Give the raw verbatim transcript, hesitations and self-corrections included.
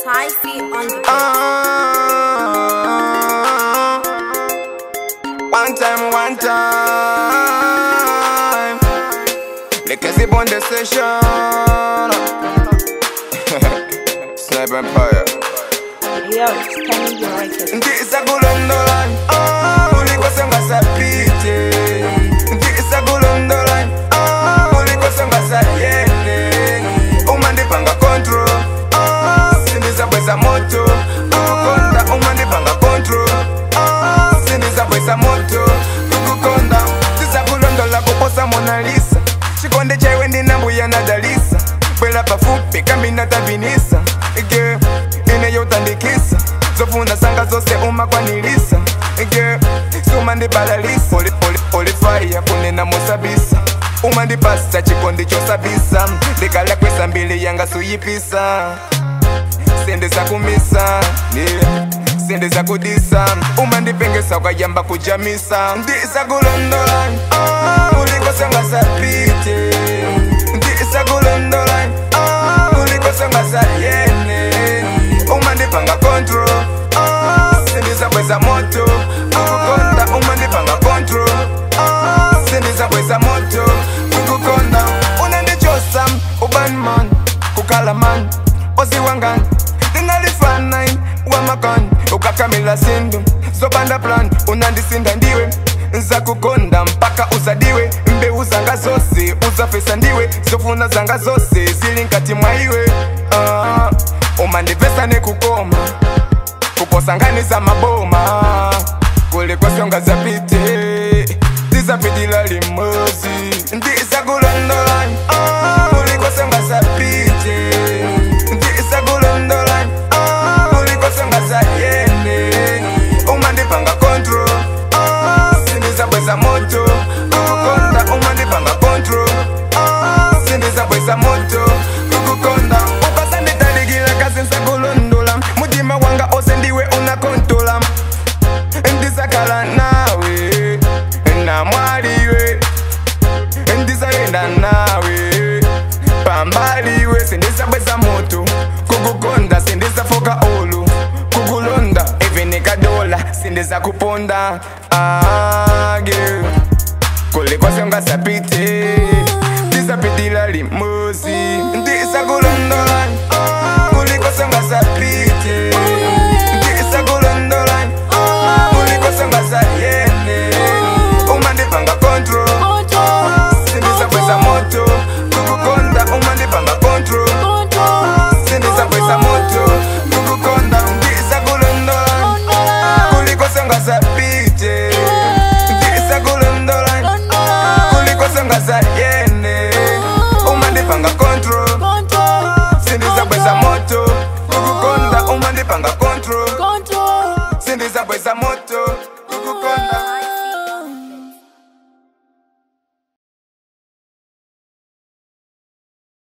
High feet on the uh, One time, one time Likhezie on the session Sniper Empire. Yo, turning your record. Ndizakulondolani, oh, ulikosonga sapite. Ndizakulondolani, oh, ulikosonga sayene. Umandipanga control, oh, sindizabweza moto. Kukukonda, umandipanga control, oh, sindizabweza moto. Kukukonda, ndizakulondola kuposa Mona Lisa. Chikonde chaiwe ndinambuya nadalisa. Bwela pafupi kamina tabinisa. Girl, ineyotandikisa zofuna sanga zose umakwanilisa. Girl, sumandibalalisa. Oli, oli, olifaya kunena musabisa. Umandipasa chikondi chosabisa. Ndikala kwesa mbili yanga suyipisa. Sendeza kumisa, yeah. Sendeza kudisa. Umandipengesa ukayamba kujamisa. Ndizakulondolani, oh, ulikosonga sapite. Ndizakulondolani, oh, ulikosonga sayene. Umandipanga control, oh, sindizabweza moto. Kukukonda, umandipanga control, oh, sindizabweza moto. Kukukonda, unandichosa ubanman, kukala man, oziwangan. Tinalifana wamakan, ukakamila sindu, zobanda plan. Unandisinda ndiwe, nzakukonda mpaka uzadiwe. Mbe uzanga zose, uzafesa ndiwe. Zofuna zanga zose, zilinkati mwaiwe. uh, Umandipesa ne kukoma, kuposangani za maboma. Kule kwa songa zapite, zizapidila limozi. Ndizakulondolani, oh, ulikosonga zapite. Ndizakulondolani, oh, ulikosonga sayene. Umandipanga control, oh, sindizabweza moto. Kukukonda, umandipanga control, oh, sindizabweza moto. Kukukonda, Ndizakulondola, mujima wanga ose ndiwe unakontola. Ndizakala nawe, na mwaliwe. Ndizayenda nawe, pambaliwe. Sindizabweza moto, kukukonda. Sindizafoka olu, kukulonda. Evenika dola, sindizakuponda.